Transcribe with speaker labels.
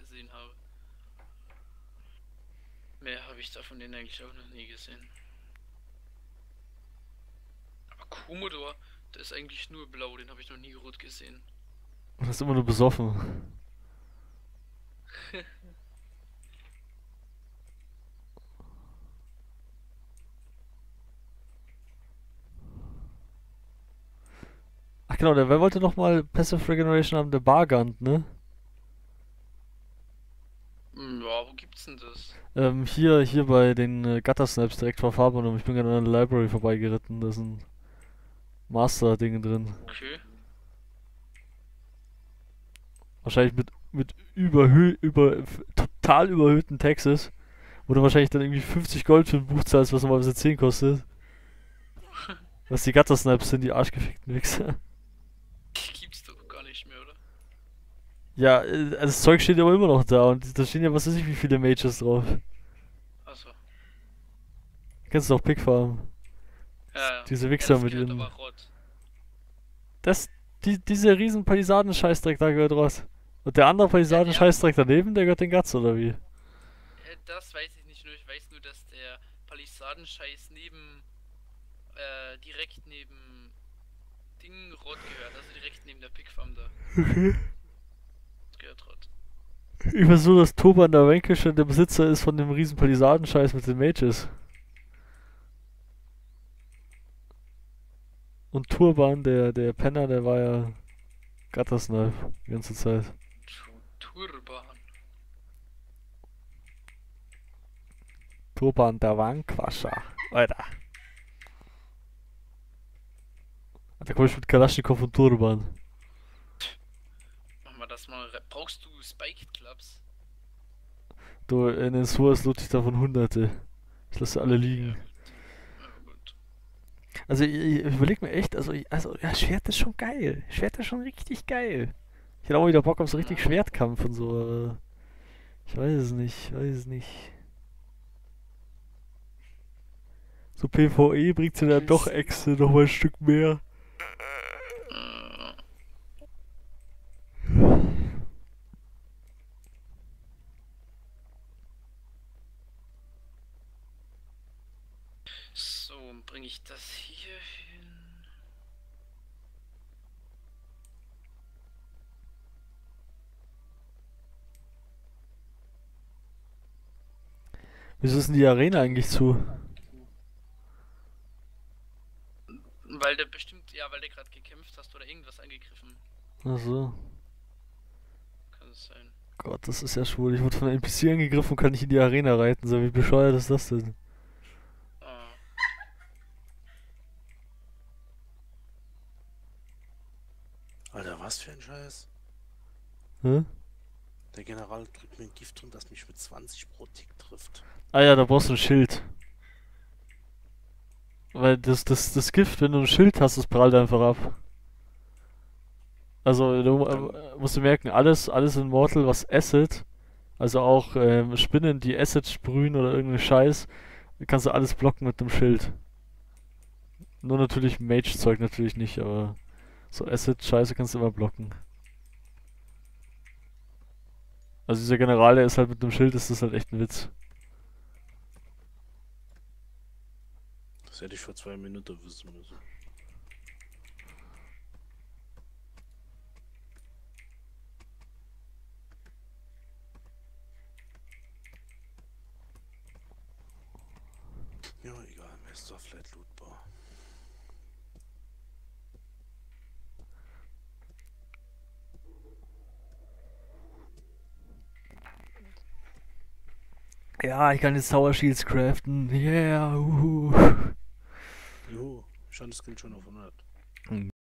Speaker 1: gesehen habe. Mehr habe ich davon den eigentlich auch noch nie gesehen. Aber Komodo, der ist eigentlich nur blau, den habe ich noch nie rot gesehen.
Speaker 2: Du ist immer nur besoffen. Ach genau, wer wollte noch mal Passive Regeneration haben? Der Bargant, ne?
Speaker 1: Ja, wo gibt's denn das?
Speaker 2: Hier bei den Gutter-Snaps direkt vor Farbenraum. Ich bin gerade an der Library vorbeigeritten. Da sind Master-Dinge drin.
Speaker 1: Okay.
Speaker 2: Wahrscheinlich mit total überhöhten Taxes. Wo du wahrscheinlich dann irgendwie 50 Gold für ein Buch zahlst, was normalerweise 10 kostet. Was die Gutter-Snaps sind, die arschgefickten Wichser.
Speaker 1: Die gibt's doch gar nicht mehr, oder?
Speaker 2: Ja, das Zeug steht aber immer noch da und da stehen ja was weiß ich wie viele Mages drauf.
Speaker 1: Achso.
Speaker 2: Kennst du auch Pickfarm?
Speaker 1: Ja, ja.
Speaker 2: Diese
Speaker 1: Ja,
Speaker 2: Wichser
Speaker 1: das
Speaker 2: mit
Speaker 1: gehört
Speaker 2: ihren.
Speaker 1: aber Rott.
Speaker 2: Das, diese riesen Palisaden-Scheißdreck da gehört raus. Und der andere
Speaker 1: Ja, der.
Speaker 2: Palisaden-Scheißdreck daneben, der gehört den Guts, oder wie?
Speaker 1: Das weiß ich nicht nur. Ich weiß nur, dass der Palisadenscheiß direkt neben Ding Rott gehört. Also direkt neben der Pickfarm da.
Speaker 2: Okay.
Speaker 1: Das gehört Rott.
Speaker 2: Ich weiß nur, dass Toban der Vanquisher der Besitzer ist von dem riesen Palisaden-Scheiß mit den Mages. Und Turban, der Penner, der war ja Guttersnipe die ganze Zeit.
Speaker 1: Turban.
Speaker 2: Turban der Wankwascher. Alter. Da komme ich mit Kalaschnikow und Turban.
Speaker 1: Machen wir das mal. Brauchst du Spiked Clubs?
Speaker 2: Du, in den Swords loot ich davon Hunderte. Ich lasse alle
Speaker 1: Ja,
Speaker 2: liegen.
Speaker 1: gut. Ja, gut.
Speaker 2: Also ich überleg mir echt, ja, Schwert ist schon geil. Schwert ist schon richtig geil. Ich hätte auch wieder Bock auf so richtig
Speaker 1: Ja.
Speaker 2: Schwertkampf und so, aber ich weiß es nicht. So PvE bringt dir dann doch extra noch mal ein Stück mehr.
Speaker 1: Äh, So, bringe ich das hier hin?
Speaker 2: Wieso ist denn die Arena eigentlich zu?
Speaker 1: Weil der bestimmt, ja, weil der gerade gekämpft hast oder irgendwas angegriffen.
Speaker 2: Ach so.
Speaker 1: Kann es sein.
Speaker 2: Gott, das ist ja schwul. Ich wurde von einem NPC angegriffen und kann nicht in die Arena reiten. So, wie bescheuert ist das denn?
Speaker 1: Ah,
Speaker 3: Alter, was für ein Scheiß.
Speaker 2: Hä?
Speaker 3: Der General drückt mir ein Gift drin, das mich mit 20 pro Tick trifft.
Speaker 2: Ah ja, da brauchst du ein Schild. Weil das Gift, wenn du ein Schild hast, das prallt einfach ab. Also, du
Speaker 3: Dann,
Speaker 2: musst du merken, alles in Mortal, was Acid, also auch Spinnen, die Acid sprühen oder irgendeinen Scheiß, kannst du alles blocken mit einem Schild. Nur natürlich Mage-Zeug natürlich nicht, aber so Acid-Scheiße kannst du immer blocken. Also dieser General, der ist halt mit einem Schild, ist das halt echt ein Witz.
Speaker 3: das hätte ich vor 2 Minuten wissen müssen. Ja, egal, mir ist doch vielleicht lootbar.
Speaker 2: Ja, ich kann jetzt Tower Shields craften. Yeah,
Speaker 3: Jo, Stand Skill schon auf 100.